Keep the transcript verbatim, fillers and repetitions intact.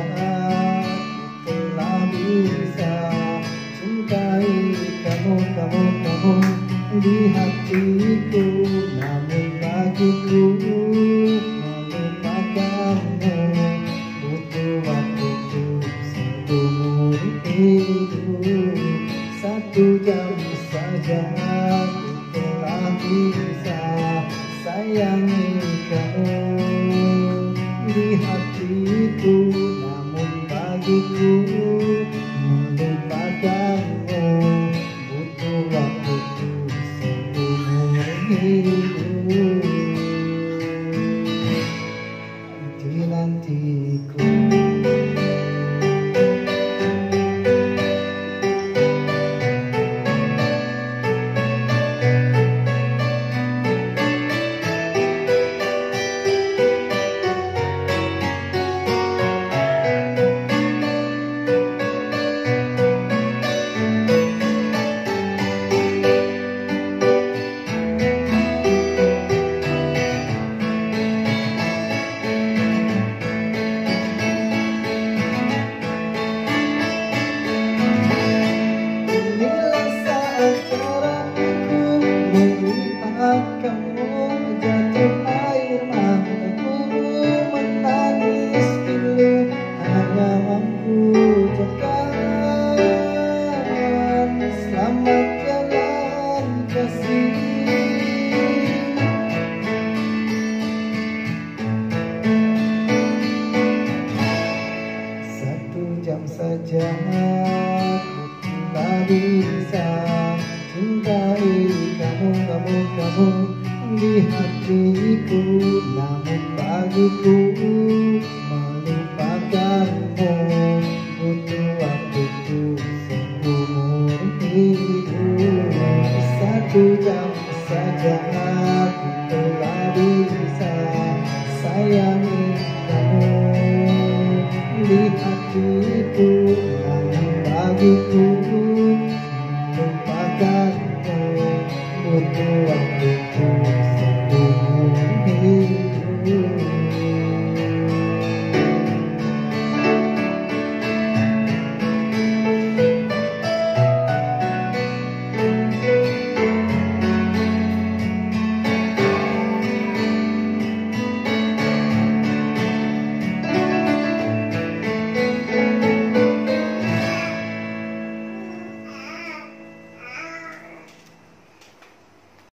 telah bisa cintai kamu, kamu, kamu di hatiku. Namun bagiku melupakanmu butuh waktuku seumur hidup. Satu jam saja ku telah bisa sayangi kamu di hatiku. Namun bagiku melupakanmu butuh waktuku seumur hidup. Nanti-nantiku. Kamu jatuh air mataku menangis dulu, hanya mampu ucapkan selamat jalan kasih. Satu jam saja ku tak bisa cintai kamu, kamu, kamu di hatiku. Namun bagiku melupakanmu butuh waktuku seumur hidup. Satu jam saja ku telah bisa sayangi kamu di hatiku. Namun bagiku melupakanmu butuh waktu